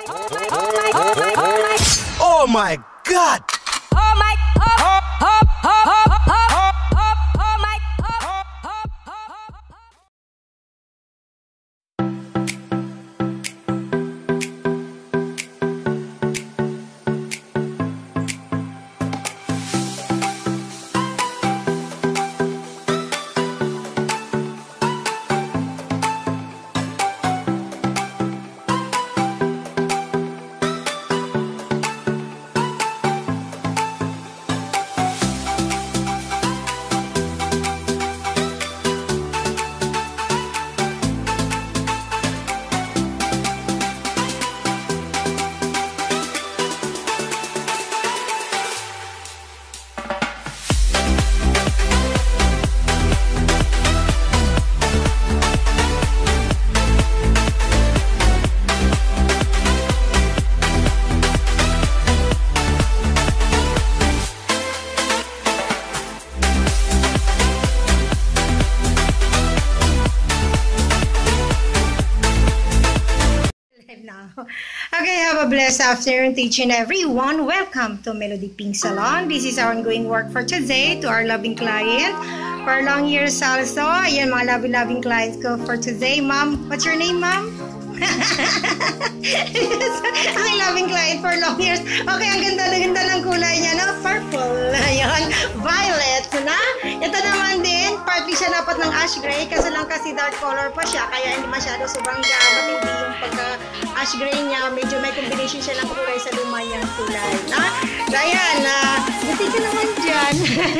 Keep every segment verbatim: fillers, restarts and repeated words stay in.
Oh my God! Oh my, oh, oh, oh, oh, oh, oh, oh my, oh, oh, oh, oh. Okay, have a blessed afternoon to each and everyone. Welcome to Melody Pink Salon. This is our ongoing work for today to our loving client for long years also. Ayan, mga loving-loving clients ko for today. Ma'am, what's your name, ma'am? Ang loving client for long years. Okay, ang ganda-ganda ng kulay niya, no? Purple. Ayan, violet na. Ito naman din, partly siya dapat ng ash gray kasi lang kasi dark color pa siya kaya hindi masyado sobrang gamat, hindi yung pagka ash gray niya, medyo may combination siya ng kulay sa luma niyang kulay. Na? So, ayan, uh, buti ka naman dyan.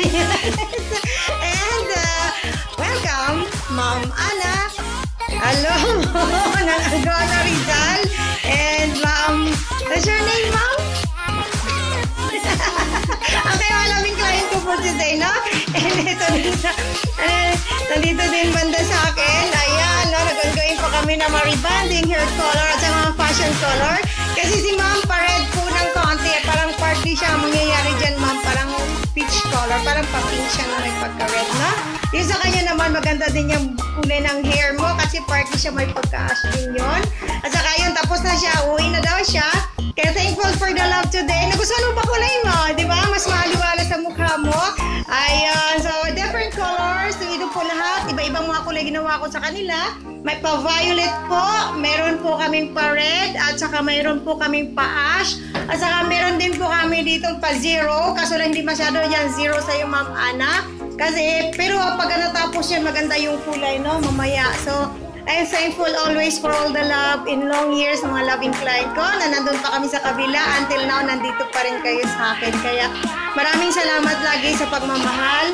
And, uh, welcome, Ma'am Ana. Hello, ng Agona Rizal. And, Ma'am, what's your name, Ma'am? Okay, malaming client ko for today, no? And ito dito, eh, nandito din banda sa akin. Ayan, no? Nag-ongoing pa kami na ma-rebanding, hair color at sa mga fashion color. Kasi si ma'am pa-red po ng konti. Parang party siya ang mangyayari dyan, ma'am. Parang peach color. Parang pa-pink siya na may pagka-red, no? Yung sa kanya naman, maganda din yung kulay ng hair mo kasi party siya, may pagka-ash din yun. At saka yun, tapos na siya. Uwi na daw siya. Kaya thankful for the love today. Nagustuhan mo ba kulay mo? Di ba? Mas maliwala sa mukha mo. Ayan. So, different colors. So, ito po lahat. Iba-ibang mga kulay ginawa ko sa kanila. May pa-violet po. Meron po kaming pa-red. At saka meron po kaming pa-ash. At saka meron din po kami dito pa-zero. Kaso lang hindi masyado yan zero sa'yo, Ma'am Ana. Kasi, pero pag natapos yan, maganda yung kulay, no? Mamaya. So, I'm thankful always for all the love in long years ng mga loving client ko na nandun pa kami sa kabila. Until now, nandito pa rin kayo sa akin. Kaya maraming salamat lagi sa pagmamahal.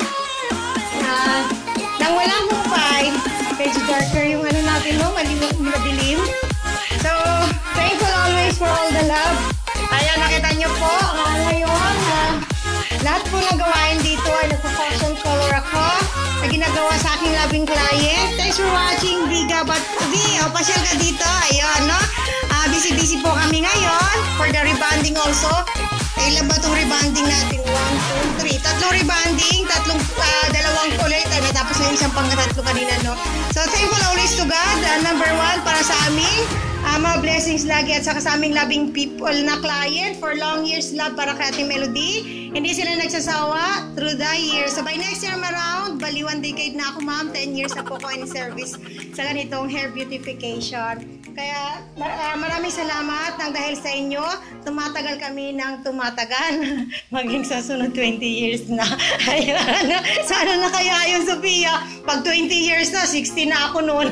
Uh, nang walang hupay, medyo darker yung ano natin, no? Madilim. So, thankful always for all the love. Kaya nakita nyo po, uh, ngayon, uh, lahat po na gawain dito ay nagpa-fashion color ako na ginagawa sa aking loving client. Thanks for watching, Biga Batvi. O, pasyal ka dito. Ayun, no? Uh, busy-busy po kami ngayon for the rebonding also. Ilan ba itong rebonding natin? One, two, three. Tatlong rebonding, tatlong, uh, dalawang kulay. Tapos na isang pang-tatlo kanina, no? So, thankful always to God. Uh, number one, para sa amin. Uh, mga blessings lagi at saka sa aming loving people na client for long years love para kay Ate Melody. Hindi sila nagsasawa through the years. So by next year around, bali one decade na ako, ma'am. ten years na po ako in service sa ganitong hair beautification. Kaya uh, maraming salamat nang dahil sa inyo, tumatagal kami ng tumatagal. Maging sa sunod twenty years na. Ayan. Sana na kaya yun, Sophia. Pag twenty years na, sixteen na ako noon.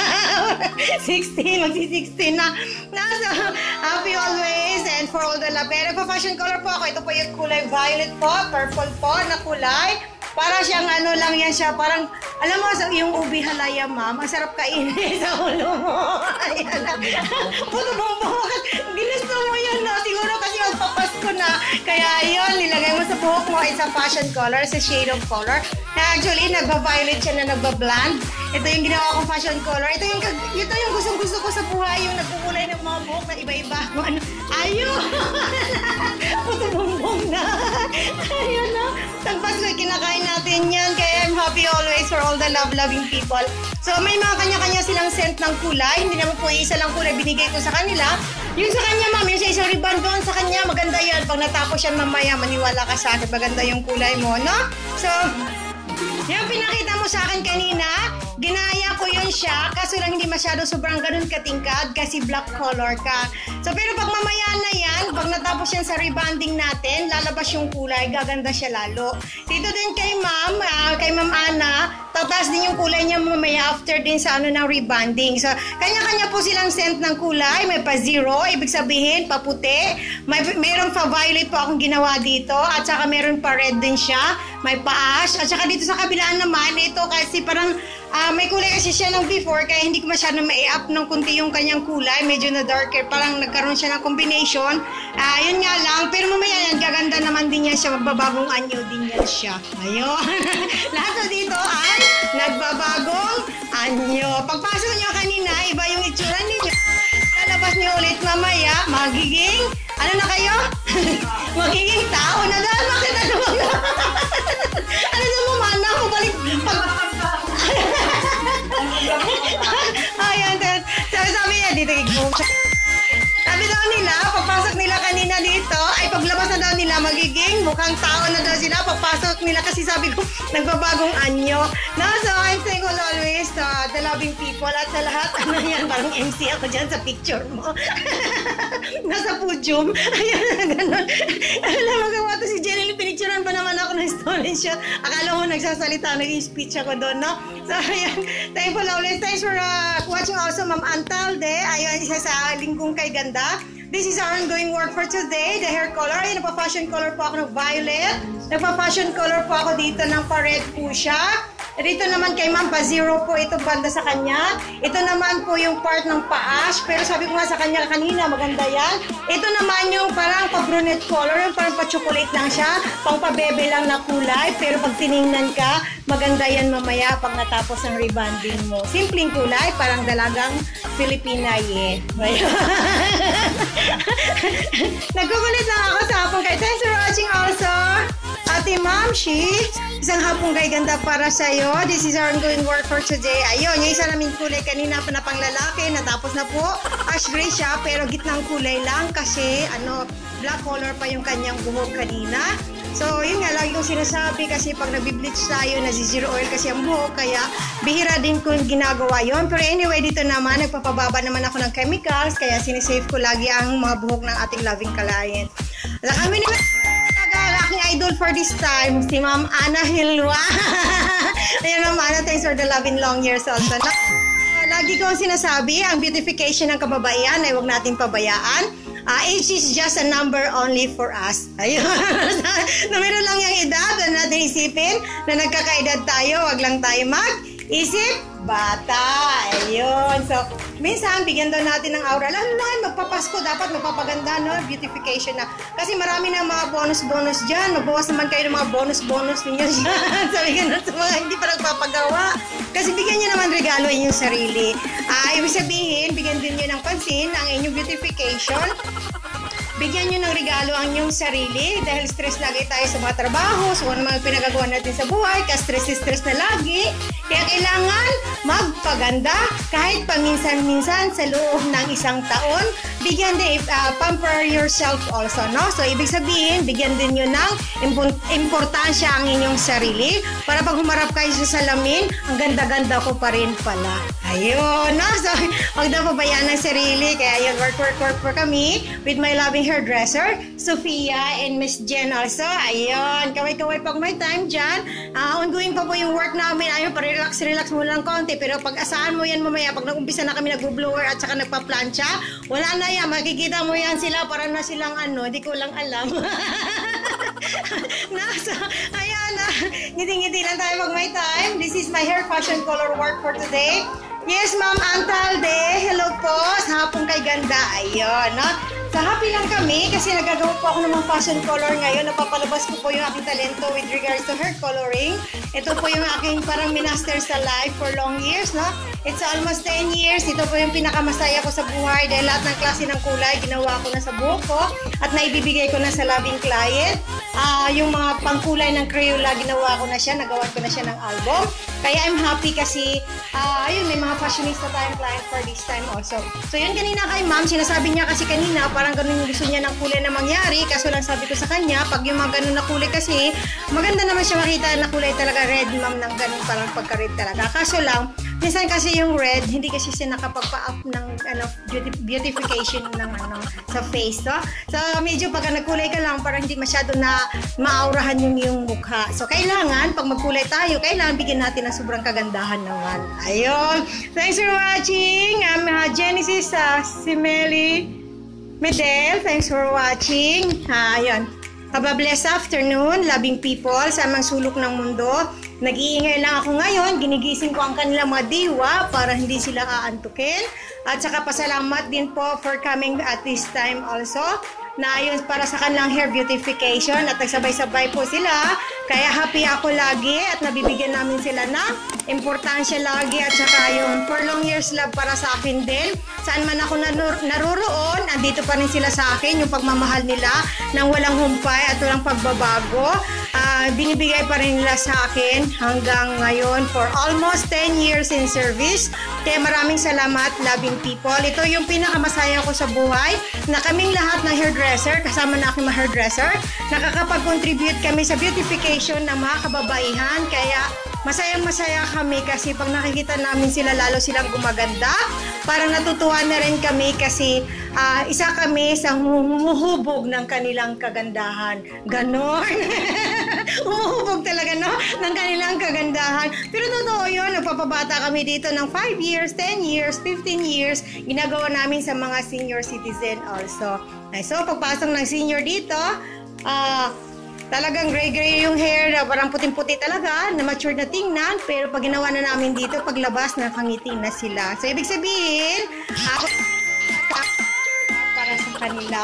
sixteen, magsi-sixteen na. So, happy always and for all the love. Pero pa fashion color po ako. Ito po yung kulay violet po, purple po na kulay. Para siyang ano lang yan siya, parang, alam mo, yung ubi halaya, ma'am, ang sarap kainin sa ulo mo. Ayan na. Puto bumbok. Ginusto mo yan, no? Siguro kasi magpapasko na. Kaya yun, nilagay mo sa buhok mo, it's a fashion color, it's a shade of color. Na actually, nagba-violet siya na nagba-blonde. Ito yung ginawa kong fashion color. Ito yung, ito yung gustong-gusto ko sa buhay, yung nagkukulay ng mga buhok na iba-iba. Ano, ayun! Puto bumbok na. Ayun na. Tagpas ko, kinakain natin yan. Kaya I'm happy always for all the love-loving people. So, may mga kanya-kanya silang scent ng kulay. Hindi naman po isa lang kulay binigay ko sa kanila. Yung sa kanya, ribbon doon sa kanya. Maganda yan. Pag natapos yan mamaya, maniwala ka sa akin. Maganda yung kulay mo, no? So, yung pinakita mo sa akin kanina, ginaya ko yun siya, kaso lang hindi masyado sobrang ganun katingkad kasi black color ka. So, pero pag mamaya na yan, pag natapos yan sa rebonding natin, lalabas yung kulay, gaganda siya lalo. Dito din kay ma'am, uh, kay ma'am Ana, tataas din yung kulay niya mamaya after din sa ano ng rebonding. So, kanya-kanya po silang scent ng kulay. May pa zero, ibig sabihin, pa puti. May, mayroon pa violet po akong ginawa dito. At saka meron pa red din siya. May pa ash. At saka dito sa kabilaan naman, ito kasi parang uh, may kulay kasi siya ng before, kaya hindi ko masyado ma-up ng kunti yung kanyang kulay. Medyo na darker. Parang nagkaroon siya ng combination. Uh, yun nga lang. Pero mamaya yan, gaganda naman din yan siya. Magbabagong anyo din yan siya. Ayun. Lahat na dito ay nagbabagong anyo. Pagpasok nyo kanina, iba yung itsura ninyo. Lalabas nyo ulit mamaya, magiging, ano na kayo? Magiging tao na dahil bakit ano mo na? Ano na mo, mana? Bumalik. Pag... Ayan, sabi sabi niya, dito i-go. Sabi daw nila, pagpasok nila kanina dito, ay paglabas na daw nila, magiging mukhang tao na daw sila. Pagpasok nila, kasi sabi ko, nagbabagong anyo. No, so I'm thankful always to the loving people at sa lahat. Ano yan, parang M C ako dyan sa picture mo. Nasa podium. Ayan, gano'n. Alam mo, gawa to si Jenny, pinicturean pa naman ako ng stolen shot. Akala mo nagsasalita, nag-speech ako doon, no? So, ayan, thankful always. Thanks for uh, watching also, Ma'am Antalde. Ayun, isa sa linggong kay Ganda. This is our ongoing work for today. The hair color. Ay, nagpa-fashion color po ako ng violet. Nagpa-fashion color po ako dito ng pa-red po siya. Dito naman kay Ma'am, pa-zero po itong banda sa kanya. Ito naman po yung part ng pa-ash. Pero sabi ko nga sa kanya kanina, maganda yan. Ito naman yung parang pa-brunette color. Yung parang pa-chocolate lang siya. Pang pa-bebe lang na kulay. Pero pag tiningnan ka, maganda yan mamaya pag natapos ang rebonding mo. Simpleng kulay, parang dalagang Filipina eh. Nagkukulit lang ako sa hapon kay. Thanks for watching also. Ate Ma'am, she, isang hapong kay Ganda para sa'yo. This is our ongoing work for today. Ayun, yung isa namin kulay kanina pa na pang lalaki, natapos na po. Ash gray siya, pero gitnang kulay lang kasi ano, black color pa yung kanyang buhok kanina. So, yun nga, lagi kong sinasabi kasi pag nabibleach tayo, nasi-zero oil kasi ang buhok, kaya bihira din kong ginagawa yon. Pero anyway, dito naman, nagpapababa naman ako ng chemicals, kaya sinisave ko lagi ang mga buhok ng ating loving client. At kami naman, aking idol for this time, si Ma'am Ana Hilwa. Ayan, Ma'am Ana, thanks for the love in long years also. Na, lagi kong sinasabi, ang beautification ng kababaihan ay huwag natin pabayaan. Uh, age is just a number only for us. Ayun. Numero lang yung edad na natin isipin na nagkakaedad tayo, wag lang tayo mag-isip bata. Ayun. So, minsan, bigyan daw natin ng aura. Lalo na, magpapasko, dapat magpapaganda, no? Beautification na. Kasi marami na mga bonus-bonus dyan. Magbawas naman kayo ng mga bonus-bonus ninyo dyan. Sabi ka na sa mga hindi pa nagpapagawa. Kasi bigyan nyo naman regalo inyong sarili. Uh, ibig sabihin, bigyan din nyo ng pansin ang inyong beautification. Bigyan nyo ng regalo ang inyong sarili dahil stress lagi tayo sa mga trabaho, sa mga pinagagawa natin sa buhay, ka stress-stress na lagi. Kaya kailangan magpaganda kahit paminsan-minsan sa loob ng isang taon. Bigyan din, uh, pamper yourself also, no? So, ibig sabihin, bigyan din nyo ng imp- importansya ang inyong sarili para pag humarap kayo sa salamin, ang ganda-ganda ko pa rin pala. Ayun, no? So, huwag na pabayaan ng sarili. Kaya yun, work, work, work for kami with my loving hairdresser, Sophia and Miss Jen also. Ayun, kaway-kaway pag may time dyan. Uh, ongoing pa po yung work namin. Ayun, pa-relax, relax mo lang konti. Pero pag asahan mo yan mamaya, pag nag-umpisa na kami nag-blower at saka nagpa-plancha, wala na yan. Makikita mo yan sila para na silang ano, di ko lang alam. Nasa, ayan, uh, ngiti-ngiti lang tayo pag may time. This is my hair fashion color work for today. Yes, Ma'am Antalde. Hello po. Sa hapong kay Ganda. Ayun, no? Sa happy lang kami kasi nagagawa po ako ng mga fashion color ngayon. Napapalabas ko po yung aking talento with regards to hair coloring. ito po yung aking parang minaster sa life for long years, no? It's almost ten years. Ito po yung pinakamasaya ko sa buhay dahil lahat ng klase ng kulay ginawa ko na sa buhok ko at naibibigay ko na sa loving client. Uh, yung mga pangkulay ng Crayola, ginawa ko na siya, nagawa ko na siya ng album. Kaya I'm happy kasi, uh, ayun, may mga fashionista tayong client for this time also. So yun kanina kay ma'am, sinasabi niya kasi kanina, parang ganun yung gusto niya ng kulay na mangyari. Kaso lang sabi ko sa kanya, pag yung mga ganun na kulay kasi, maganda naman siya makita na kulay talaga red, ma'am, ng ganun parang pagka-red talaga. Kaso lang, minsan kasi yung red, hindi kasi siya nakapagpa-up ng ano, beauty, beautification ng ano, sa face, no? So medyo pagka nagkulay ka lang, parang hindi masyado na maaurahan yung yung mukha. So kailangan, pag magkulay tayo, kailangan bigyan natin ng sobrang kagandahan naman. Ayun. Thanks for watching. I'm uh, Genesis uh, Simeli Medel. Thanks for watching. Uh, ayun. Have a blessed afternoon, loving people sa amang sulok ng mundo. Nag-iingay lang ako ngayon. Ginigising ko ang kanilang mga diwa para hindi sila aantukin. At saka pasalamat din po for coming at this time also. Na yun para sa kanilang hair beautification at nagsabay-sabay po sila. Kaya happy ako lagi at nabibigyan namin sila ng importansya lagi at saka yung for long years love para sa akin din. Saan man ako naruroon, andito pa rin sila sa akin, yung pagmamahal nila nang walang humpay at walang pagbabago. Uh, binibigay pa rin nila sa akin hanggang ngayon for almost ten years in service. Kaya maraming salamat, loving people. Ito yung pinakamasaya ko sa buhay na kaming lahat ng hairdresser, kasama na aking mga hairdresser, nakakapag-contribute kami sa beautification ng mga kababaihan. Kaya masayang masaya kami kasi pag nakikita namin sila, lalo silang gumaganda. Parang natutuwa na rin kami kasi uh, isa kami sa humuhubog ng kanilang kagandahan. Ganon. Humuhubog talaga, no? Ng kanilang kagandahan. Pero totoo yun, nagpapabata kami dito ng five years, ten years, fifteen years. Ginagawa namin sa mga senior citizen also. So, pagpasok ng senior dito, ah, uh, talagang gray-gray yung hair na parang puting-puti talaga, na mature na tingnan, pero pag ginawa na namin dito, paglabas, nakangiti na sila. So, ibig sabihin, ako para sa kanila.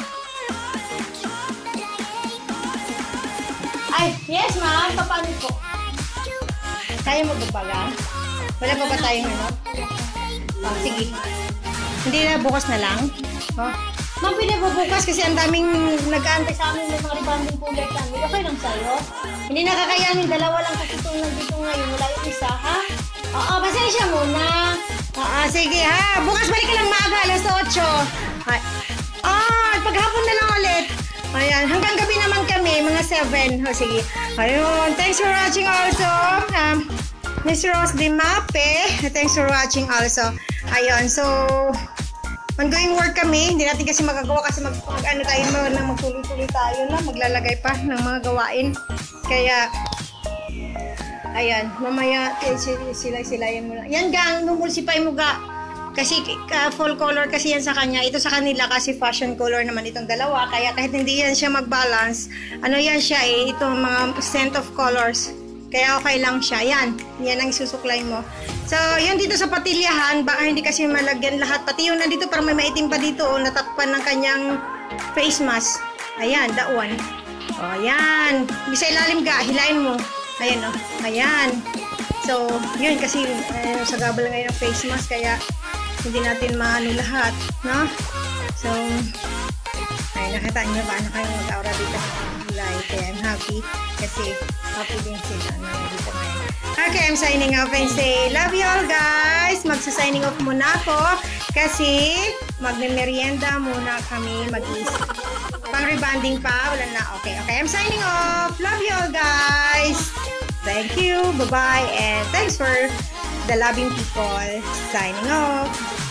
Ay, yes ma'am, paano po? Kaya mo ba pala? Wala pa ba tayong ano? Oh, sige. Hindi na, bukas na lang. Oh. Ma'am, pwede po bukas kasi ang daming nag-aantay sa amin ng mga rebanding kulay kami. Okay lang sa'yo? Hindi nakakayanin, dalawa lang kasi itong nandito ngayon. Wala yung isa, ha? Oo, pasensya muna. Oo, sige ha. Bukas balik ka lang maaga, alas otso. Ay. Ah, paghapon na lang ulit. Ayan, hanggang gabi naman kami, mga seven. O, sige. Ayun, thanks for watching also. Um, Miss Rose Dimape, thanks for watching also. Ayun, so, ongoing work kami. Hindi natin kasi magagawa kasi mag, mag ano tayo, mag, magtuloy-tuloy tayo na, maglalagay pa ng mga gawain. Kaya, ayan, mamaya, eh, sila-sila yan muna. Yan gang, numulsipay mo ga. Kasi uh, full color kasi yan sa kanya. Ito sa kanila kasi fashion color naman itong dalawa. Kaya kahit hindi yan siya mag-balance, ano yan siya eh, itong mga scent of colors. Kaya okay lang siya. Yan, yan ang susuklay mo. So, yun dito sa patilyahan, baka hindi kasi malagyan lahat. Pati yung nandito, parang may maitim pa dito, oh, natakpan ng kanyang face mask. Ayan, that one. O, oh, ayan. Bisa ilalim ga, hilain mo. Ayan, o. Oh. Ayan. So, yun kasi uh, sa gabal ngayon ng face mask, kaya hindi natin maano lahat, no? So, ay, nakita niyo ba na kayo mag-aura dito ng kulay? Kaya I'm happy kasi happy din sila na dito ngayon. Okay, I'm signing off and say, love you all guys! Magsa-signing off muna ako kasi magme-merienda muna kami mag-isip. Pang-rebanding pa, wala na. Okay, okay, I'm signing off! Love you all guys! Thank you, bye-bye, and thanks for the loving people. Signing off.